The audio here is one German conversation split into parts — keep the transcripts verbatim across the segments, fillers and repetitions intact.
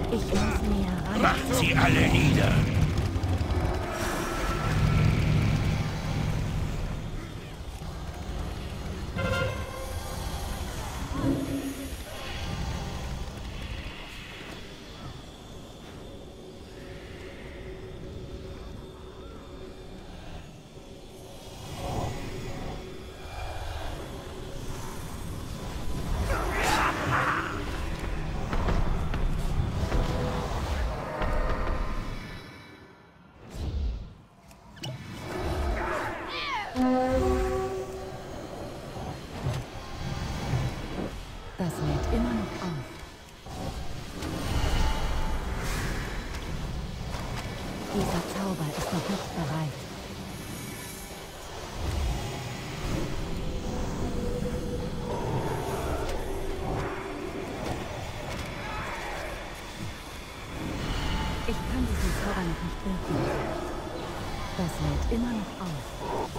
Ich muss näher ran. Macht sie alle nieder! Das lädt immer noch auf. Dieser Zauber ist noch nicht bereit. Ich kann diesen Zauber noch nicht wirken. Das lädt immer noch auf.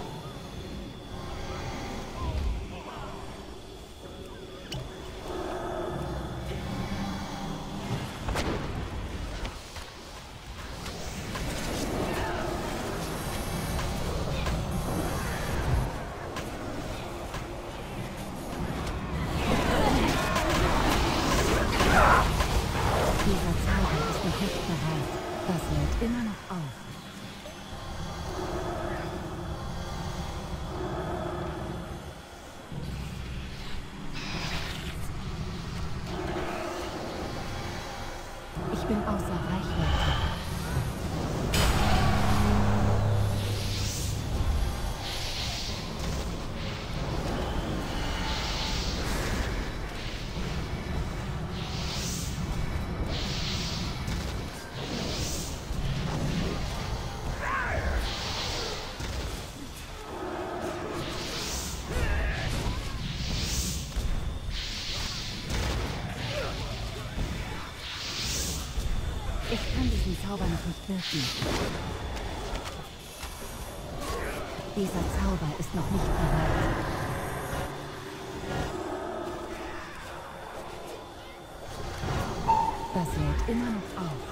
Dieser Zauber ist noch nicht bereit. Das lädt immer noch auf. Ich bin außer Reichweite. Ich kann diesen Zauber noch nicht wirken. Dieser Zauber ist noch nicht bereit. Das lädt immer noch auf.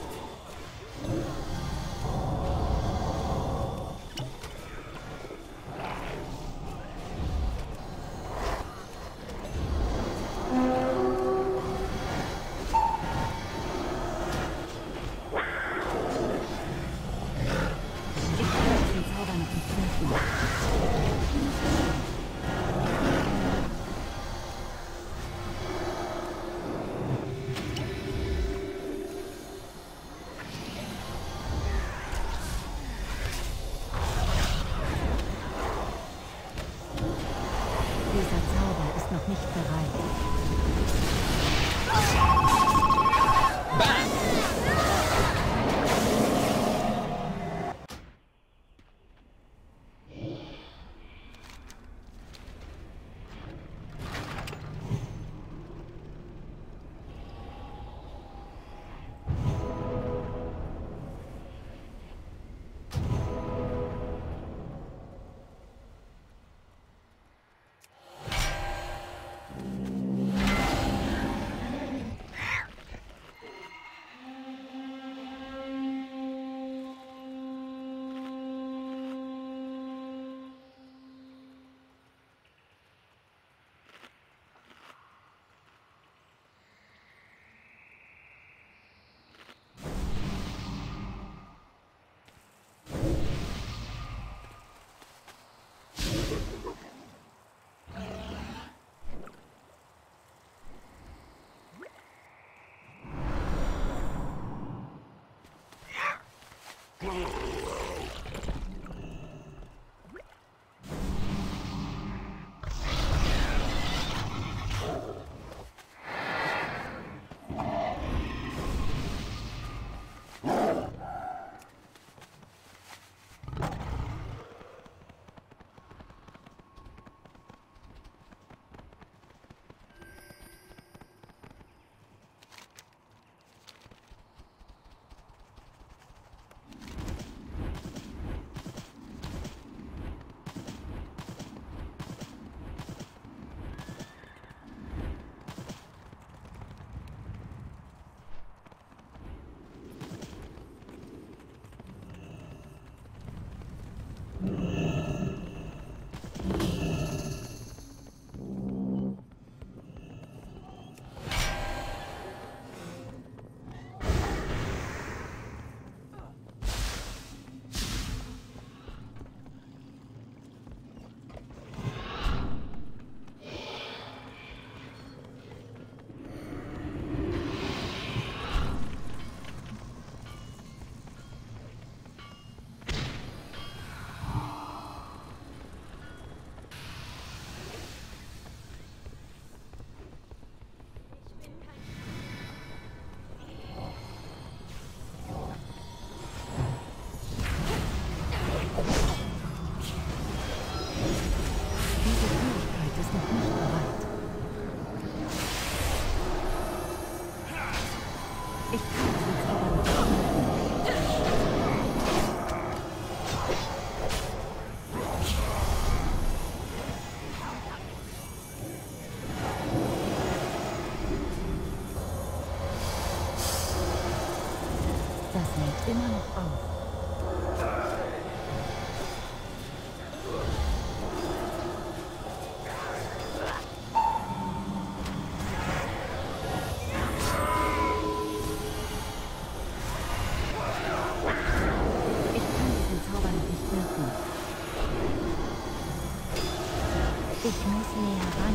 Dieser Zauber ist noch nicht bereit. Bam! Ich kann diesen Zauber nicht wirken. Das hält immer noch auf. Ich muss näher ran.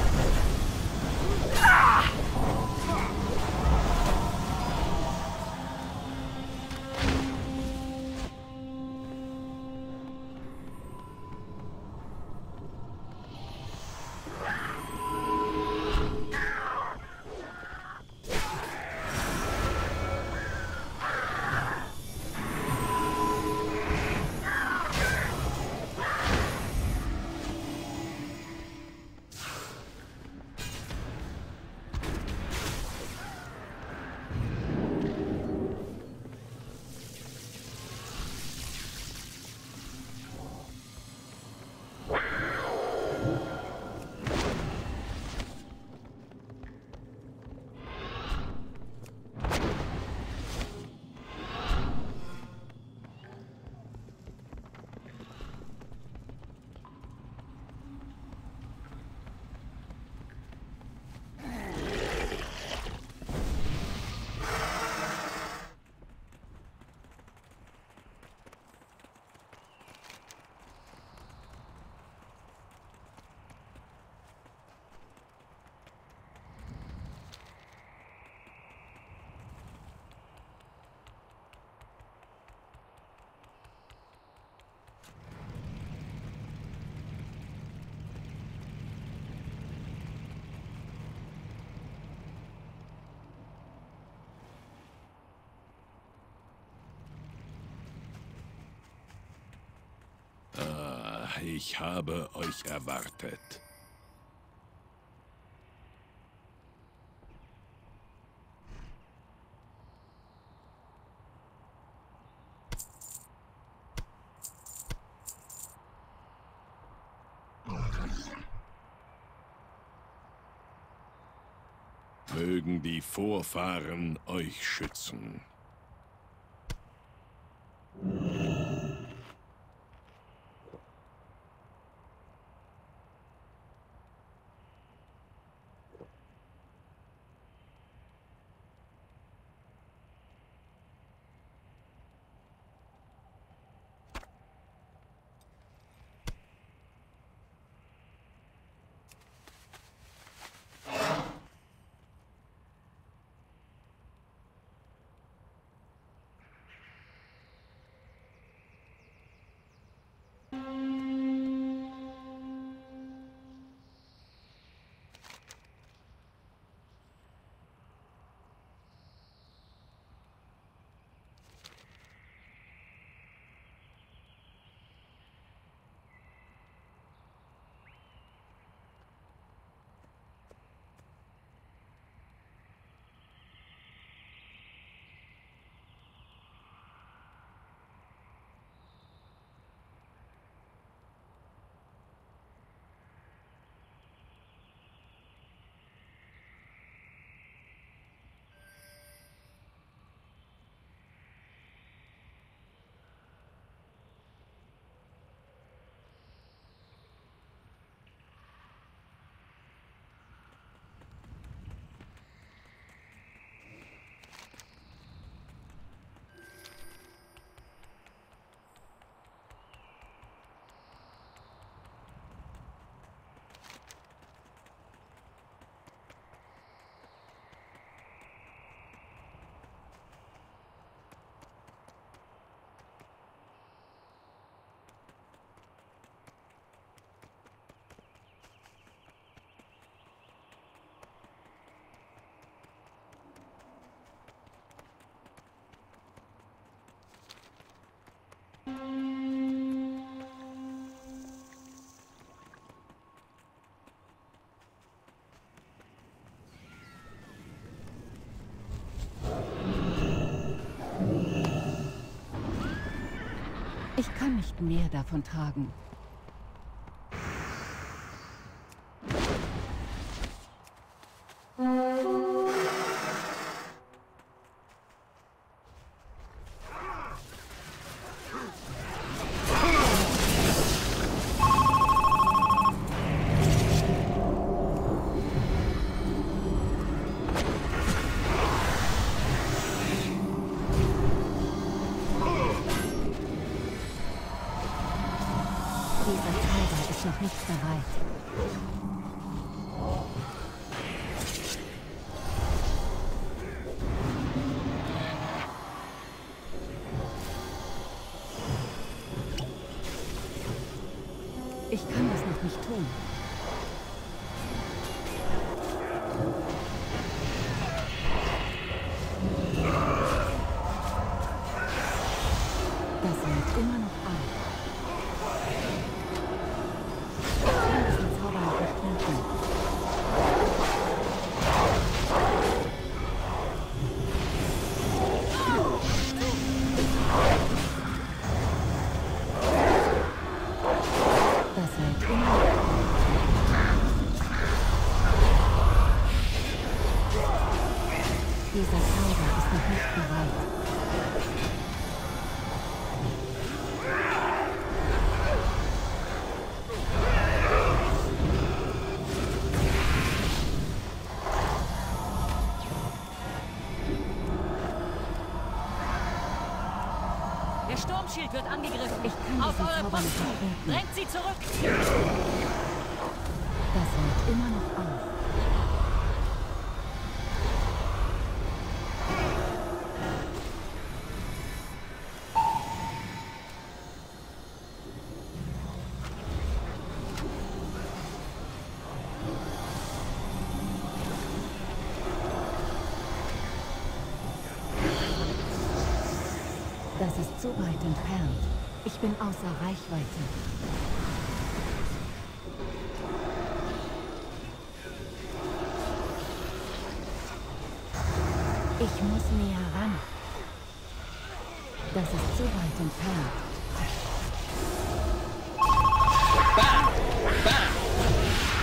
Ich habe euch erwartet. Mögen die Vorfahren euch schützen. Ich kann nicht mehr davon tragen. Dieser Zauber ist noch nicht bereit. Ich kann das noch nicht tun. Das hält immer noch auf. Dieser Zauber ist noch nicht bereit. Der Sturmschild wird angegriffen. Ich kann Auf diesen eure Zauber nicht Posten! aufhalten. Drängt sie zurück! Das hält immer noch auf. Das ist so weit entfernt. Ich bin außer Reichweite. Ich muss näher ran. Das ist so weit entfernt. Bam! Bam!